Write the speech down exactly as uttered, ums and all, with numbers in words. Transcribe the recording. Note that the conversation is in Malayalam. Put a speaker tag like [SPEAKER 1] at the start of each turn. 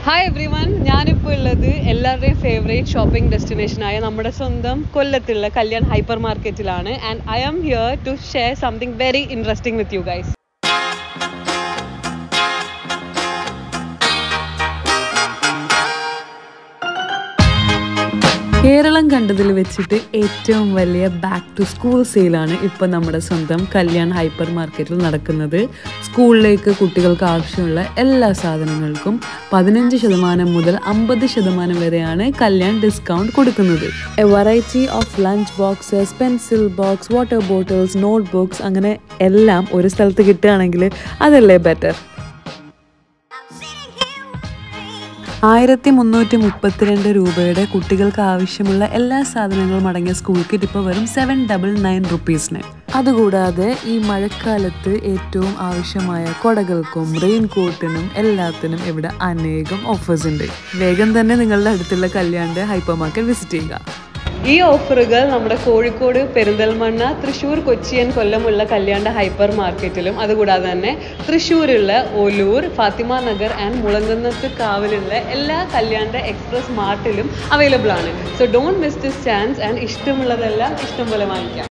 [SPEAKER 1] Hi everyone, ഞാനിപ്പോൾ ഉള്ളത് എല്ലാവരുടെയും ഫേവറേറ്റ് ഷോപ്പിംഗ് ഡെസ്റ്റിനേഷനായ നമ്മുടെ സ്വന്തം കൊല്ലത്തുള്ള കല്യാൺ ഹൈപ്പർ മാർക്കറ്റിലാണ്. And I am here to share something very interesting with you guys. Keralam കണ്ടതിൽ വെച്ചിട്ട് ഏറ്റവും വലിയ ബാക്ക് ടു സ്കൂൾ സെയിലാണ് ഇപ്പോൾ നമ്മുടെ സ്വന്തം കല്യാൺ ഹൈപ്പർ മാർക്കറ്റിൽ നടക്കുന്നത്. സ്കൂളിലേക്ക് കുട്ടികൾക്ക് ആവശ്യമുള്ള എല്ലാ സാധനങ്ങൾക്കും പതിനഞ്ച് ശതമാനം മുതൽ അമ്പത് ശതമാനം വരെയാണ് കല്യാൺ ഡിസ്കൗണ്ട് കൊടുക്കുന്നത്. A variety of lunch boxes, pencil box, water bottles, note books, അങ്ങനെ എല്ലാം ഒരു സ്ഥലത്ത് കിട്ടുകയാണെങ്കിൽ അതല്ലേ ബെറ്റർ. ആയിരത്തി മുന്നൂറ്റി മുപ്പത്തിരണ്ട് രൂപയുടെ കുട്ടികൾക്ക് ആവശ്യമുള്ള എല്ലാ സാധനങ്ങളും അടങ്ങിയ സ്കൂൾ കിറ്റ് ഇപ്പോൾ വരും സെവൻ ഡബിൾ നയൻ റുപ്പീസിന്. അതുകൂടാതെ ഈ മഴക്കാലത്ത് ഏറ്റവും ആവശ്യമായ കുടകൾക്കും റെയിൻ കോട്ടിനും എല്ലാത്തിനും ഇവിടെ അനേകം ഓഫേഴ്സ് ഉണ്ട്. വേഗം തന്നെ നിങ്ങളുടെ അടുത്തുള്ള കല്യാണിന്റെ ഹൈപ്പർ മാർക്കറ്റ് വിസിറ്റ് ചെയ്യുക. ഈ ഓഫറുകൾ നമ്മുടെ കോഴിക്കോട്, പെരിന്തൽമണ്ണ, തൃശ്ശൂർ, കൊച്ചി ആൻഡ് കൊല്ലമുള്ള കല്യാണ്ട ഹൈപ്പർ മാർക്കറ്റിലും അതുകൂടാതെ തന്നെ തൃശ്ശൂരുള്ള ഒലൂർ, ഫാത്തിമ നഗർ ആൻഡ് മുളങ്കുന്നത്ത് കാവിലുള്ള എല്ലാ കല്യാണ്ട എക്സ്പ്രസ് മാർട്ടിലും അവൈലബിൾ ആണ്. So don't miss this chance and ഇഷ്ടമുള്ളതെല്ലാം ഇഷ്ടം പോലെ വാങ്ങിക്കാം.